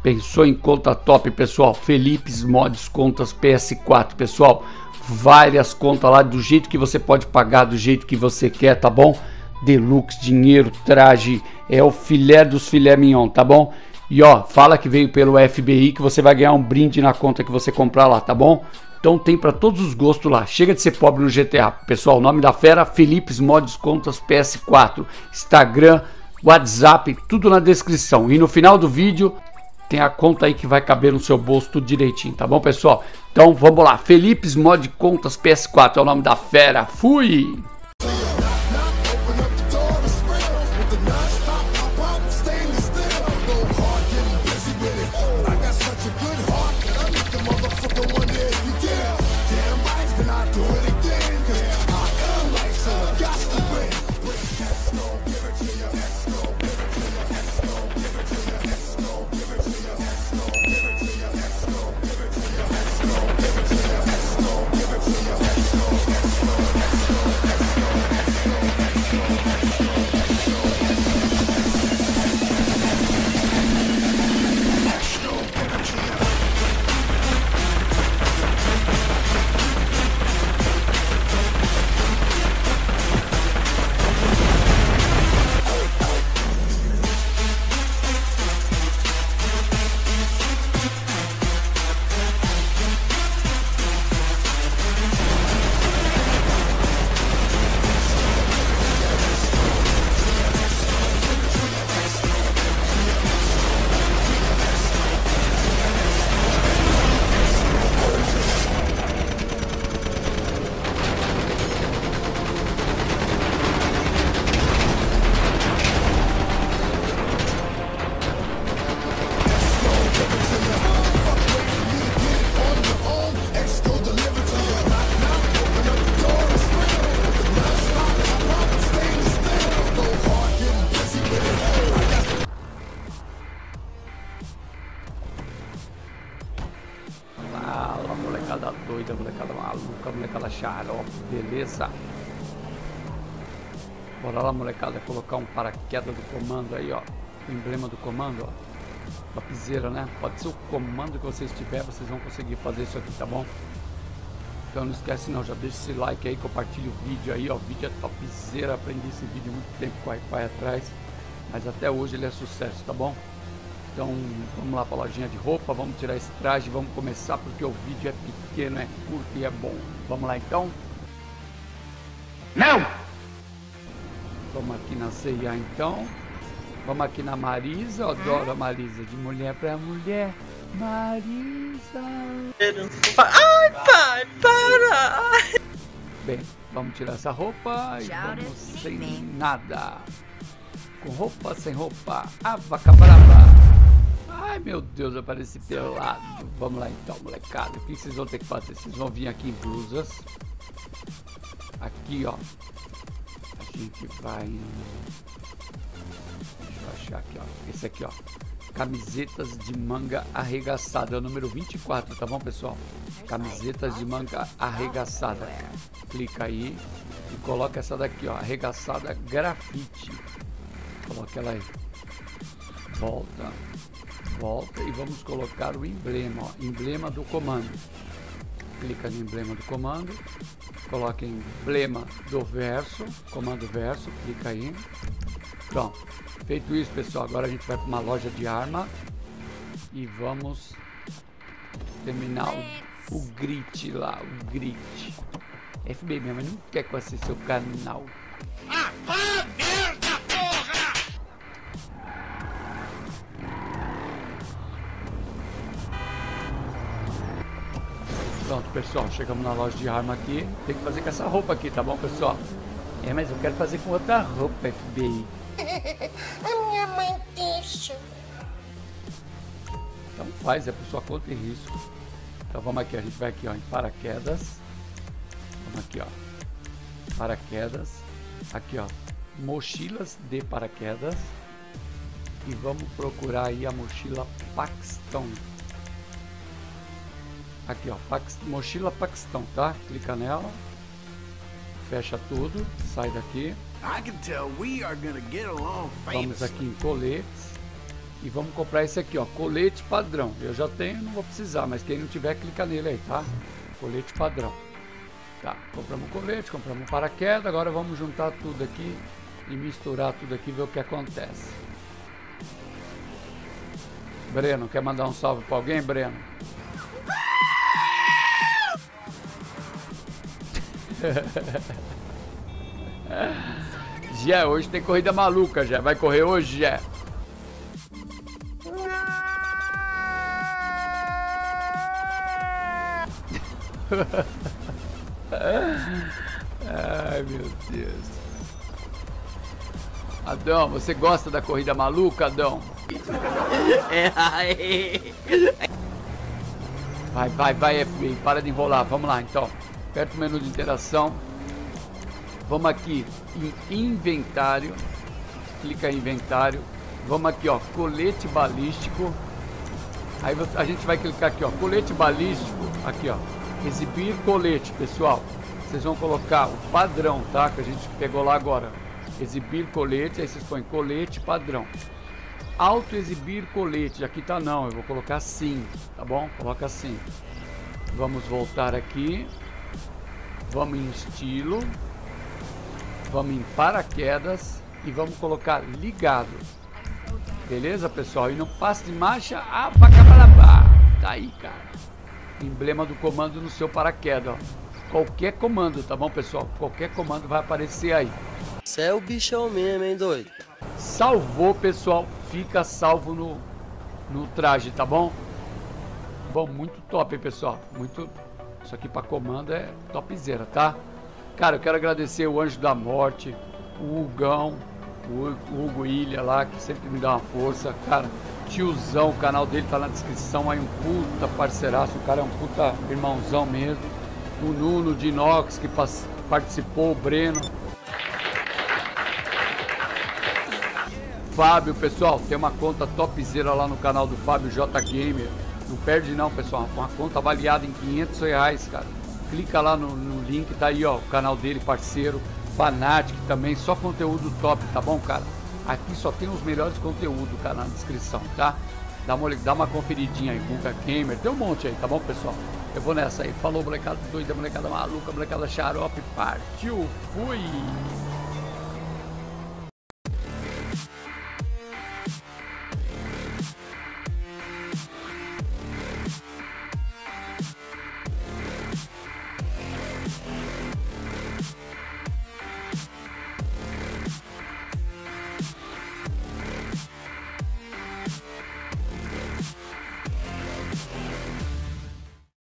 Pensou em conta top, pessoal? Felipes Mods Contas PS4, pessoal. Várias contas lá do jeito que você pode pagar, do jeito que você quer, tá bom? Deluxe, dinheiro, traje, é o filé dos filé mignon, tá bom? E ó, fala que veio pelo FBI que você vai ganhar um brinde na conta que você comprar lá, tá bom? Então tem para todos os gostos lá. Chega de ser pobre no GTA. Pessoal, o nome da fera, Felipes Mods Contas PS4. Instagram, WhatsApp, tudo na descrição. E no final do vídeo tem a conta aí que vai caber no seu bolso tudo direitinho, tá bom, pessoal? Então vamos lá. Felipes Mods Contas PS4 é o nome da fera. Fui! Fala, molecada doida, molecada maluca, molecada xarope, beleza? Bora lá, molecada, colocar um paraquedas do comando aí, ó. O emblema do comando, ó. Topzera, né? Pode ser o comando que vocês tiverem, vocês vão conseguir fazer isso aqui, tá bom? Então não esquece não, já deixa esse like aí, compartilha o vídeo aí, ó. O vídeo é topzera, aprendi esse vídeo há muito tempo com o Wi-Fi atrás, mas até hoje ele é sucesso, tá bom? Então vamos lá para a lojinha de roupa, vamos tirar esse traje, vamos começar porque o vídeo é pequeno, é curto e é bom. Vamos lá então? Não! Vamos aqui na C&A então. Vamos aqui na Marisa, eu adoro a Marisa, de mulher para mulher. Marisa! Ai, pai, para! Bem, vamos tirar essa roupa e vamos sem nada. Com roupa, sem roupa, avacabraba. Ai meu Deus, eu pareci pelado. Vamos lá então, molecada. O que vocês vão ter que fazer? Vocês vão vir aqui em blusas. Aqui, ó. A gente vai... Deixa eu achar aqui, ó. Esse aqui, ó. Camisetas de manga arregaçada. É o número 24, tá bom, pessoal? Camisetas de manga arregaçada. Clica aí e coloca essa daqui, ó. Arregaçada grafite. Coloca ela aí. Volta. Volta e vamos colocar o emblema, ó, emblema do comando. Clica no emblema do comando, coloca emblema do verso, comando verso, clica aí. Pronto, feito isso, pessoal, agora a gente vai para uma loja de arma e vamos terminar o grit lá, o grit. FBI mesmo, não quer conhecer seu canal. Merda, porra! Pronto, pessoal, chegamos na loja de arma aqui. Tem que fazer com essa roupa aqui, tá bom, pessoal? É, mas eu quero fazer com outra roupa, FBI. A minha mãe deixa. Então faz, é por sua conta e risco. Então vamos aqui, a gente vai aqui, ó, em paraquedas. Vamos aqui, ó. Paraquedas. Aqui, ó. Mochilas de paraquedas. E vamos procurar aí a mochila Paxton. Aqui, ó, mochila Paxton, tá? Clica nela, fecha tudo, sai daqui. Vamos aqui em coletes E vamos comprar esse aqui, ó, colete padrão. Eu já tenho, não vou precisar, mas quem não tiver, clica nele aí, tá? Colete padrão. Tá, compramos colete, compramos paraquedas. Agora vamos juntar tudo aqui e misturar tudo aqui e ver o que acontece. Breno, quer mandar um salve pra alguém, Breno? Gé, hoje tem corrida maluca, Gé. Vai correr hoje, Gé? Ai, meu Deus. Adão, você gosta da corrida maluca, Adão? Vai, FBI, para de enrolar. Vamos lá, então. Aperta o menu de interação. Vamos aqui em inventário. Clica em inventário. Vamos aqui, ó, colete balístico. Aí a gente vai clicar aqui, ó, colete balístico. Aqui, ó, exibir colete, pessoal. Vocês vão colocar o padrão, tá? Que a gente pegou lá agora. Exibir colete, aí vocês põem colete padrão. Auto exibir colete, aqui tá não, eu vou colocar sim, tá bom? Coloca sim. Vamos voltar aqui. Vamos em estilo. Vamos em paraquedas e vamos colocar ligado. Beleza, pessoal? E no passe de marcha, abacabarabá. Tá aí, cara. Emblema do comando no seu paraquedas, ó. Qualquer comando, tá bom, pessoal? Qualquer comando vai aparecer aí. Você é o bichão mesmo, hein, doido? Salvou, pessoal. Fica salvo no traje, tá bom? Bom, muito top, hein, pessoal? Muito... Isso aqui pra comando é topzera, tá? Cara, eu quero agradecer o Anjo da Morte, o Hugão, o Hugo Ilha lá, que sempre me dá uma força. Cara, tiozão, o canal dele tá na descrição aí, um puta parceiraço. O cara é um puta irmãozão mesmo. O Nuno de Inox, que participou, o Breno. Fábio, pessoal, tem uma conta topzera lá no canal do Fábio J Gamer. Não perde não, pessoal. Uma conta avaliada em R$500, cara. Clica lá no link, tá aí, ó, o canal dele, parceiro. Fanatic também, só conteúdo top, tá bom, cara? Aqui só tem os melhores conteúdos, cara, na descrição, tá? Dá uma conferidinha aí, Guga Gamer, tem um monte aí, tá bom, pessoal? Eu vou nessa aí. Falou, molecada doida, molecada maluca, molecada xarope, partiu, fui!